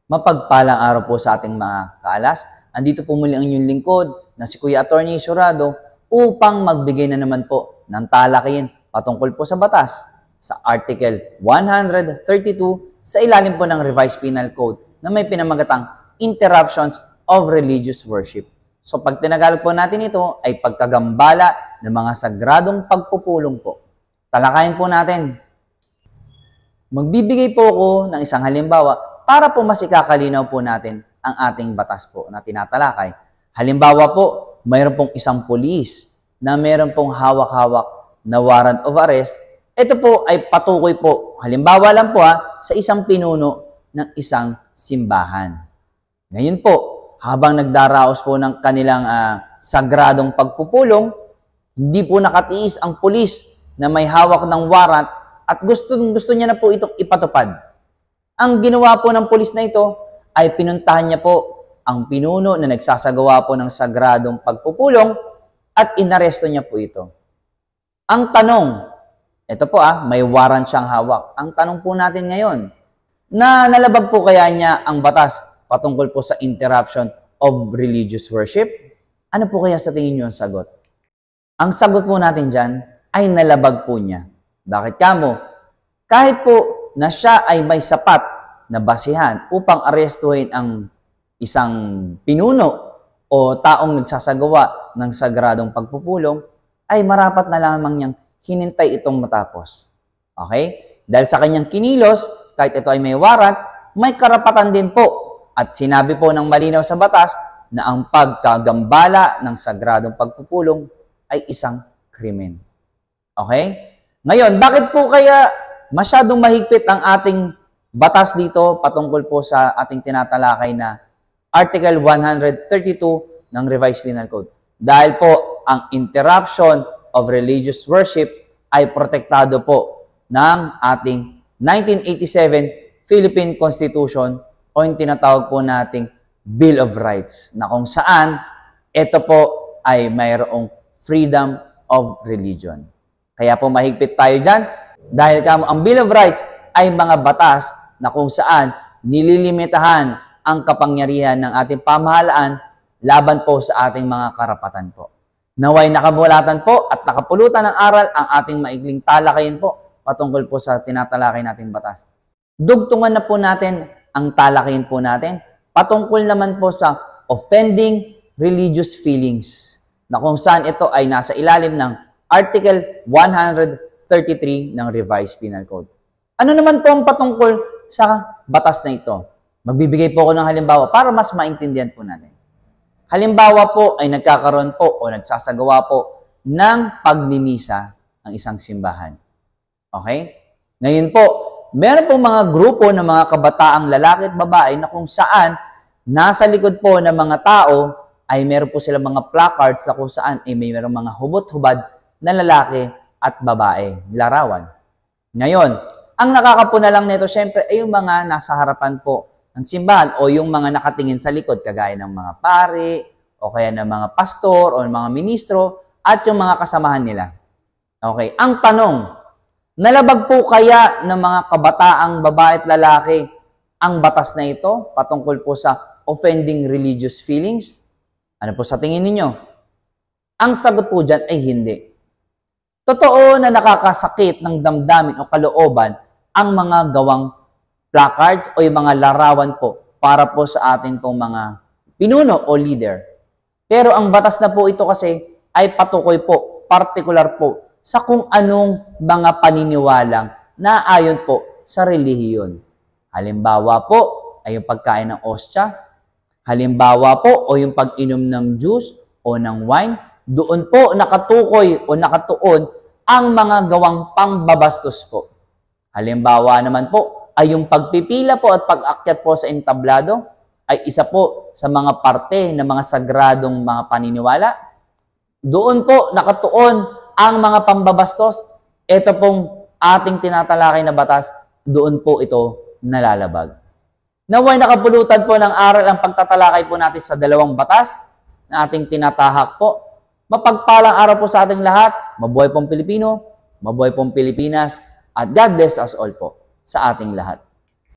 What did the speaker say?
Mapagpalang araw po sa ating mga kaalas. Andito po muli ang inyong lingkod na si Kuya Attorney Surado upang magbigay na naman po ng talakayin patungkol po sa batas sa Article 132 sa ilalim po ng Revised Penal Code na may pinamagatang Interruptions of Religious Worship. So pag tinagalog po natin ito ay pagkagambala ng mga sagradong pagpupulong po. Talakayin po natin. Magbibigay po ako ng isang halimbawa para po mas ikakalinaw po natin ang ating batas po na tinatalakay. Halimbawa po, mayroon pong isang pulis na mayroon pong hawak-hawak na warrant of arrest. Ito po ay patukoy po, halimbawa lang po sa isang pinuno ng isang simbahan. Ngayon po, habang nagdaraos po ng kanilang sagradong pagpupulong, hindi po nakatiis ang pulis na may hawak ng warrant at gusto niya na po itong ipatupad. Ang ginawa po ng pulis na ito ay pinuntahan niya po ang pinuno na nagsasagawa po ng sagradong pagpupulong at inaresto niya po ito. Ang tanong, ito po may warrant siyang hawak. Ang tanong po natin ngayon, na nalabag po kaya niya ang batas patungkol po sa interruption of religious worship? Ano po kaya sa tingin niyo ang sagot? Ang sagot po natin dyan ay nalabag po niya. Bakit kamo? Kahit po na siya ay may sapat na basihan upang arestuhin ang isang pinuno o taong nagsasagawa ng sagradong pagpupulong, ay marapat na lamang niyang hinintay itong matapos. Okay? Dahil sa kanyang kinilos, kahit ito ay may warrant, may karapatan din po. At sinabi po ng malinaw sa batas na ang pagkagambala ng sagradong pagpupulong ay isang krimen. Okay? Ngayon, bakit po kaya masyadong mahigpit ang ating batas dito patungkol po sa ating tinatalakay na Article 132 ng Revised Penal Code? Dahil po ang interruption of religious worship ay protektado po ng ating 1987 Philippine Constitution o yung tinatawag po nating Bill of Rights na kung saan ito po ay mayroong freedom of religion. Kaya po mahigpit tayo dyan. Dahil ang Bill of Rights ay mga batas na kung saan nililimitahan ang kapangyarihan ng ating pamahalaan laban po sa ating mga karapatan po. Naway nakabulatan po at nakapulutan ng aral ang ating maikling talakayin po patungkol po sa tinatalakay nating batas. Dugtungan na po natin ang talakayin po natin patungkol naman po sa offending religious feelings na kung saan ito ay nasa ilalim ng Article 133 ng Revised Penal Code. Ano naman po ang patungkol sa batas na ito? Magbibigay po ako ng halimbawa para mas maintindihan po natin. Halimbawa po ay nagkakaroon po o nagsasagawa po ng pagmimisa ang isang simbahan. Okay? Ngayon po, meron po mga grupo ng mga kabataang lalaki at babae na kung saan nasa likod po ng mga tao ay meron po silang mga placards na kung saan ay may meron mga hubot-hubad na lalaki at babae, larawan. Ngayon, ang nakakapuna lang nito syempre ay yung mga nasa harapan po ng simbahan o yung mga nakatingin sa likod kagaya ng mga pari o kaya ng mga pastor o mga ministro at yung mga kasamahan nila. Okay, ang tanong, nalabag po kaya ng mga kabataang babae at lalaki ang batas na ito patungkol po sa offending religious feelings? Ano po sa tingin ninyo? Ang sagot po dyan ay hindi. Totoo na nakakasakit ng damdamin o kalooban ang mga gawang placards o yung mga larawan po para po sa atin pong mga pinuno o leader. Pero ang batas na po ito kasi ay patukoy po, particular po, sa kung anong mga paniniwalang naayon po sa relihiyon. Halimbawa po ay yung pagkain ng ostya. Halimbawa po o yung pag-inom ng juice o ng wine. Doon po nakatukoy o nakatuon ang mga gawang pambabastos po. Halimbawa naman po ay yung pagpipila po at pag-akyat po sa entablado ay isa po sa mga parte ng mga sagradong mga paniniwala. Doon po nakatuon ang mga pambabastos. Ito pong ating tinatalakay na batas, doon po ito nalalabag. Naway nakapulutan po ng aral ang pagtatalakay po natin sa dalawang batas na ating tinatahak po. Mapagpalang araw po sa ating lahat. Mabuhay pong Pilipino, mabuhay pong Pilipinas, at God bless us all po sa ating lahat.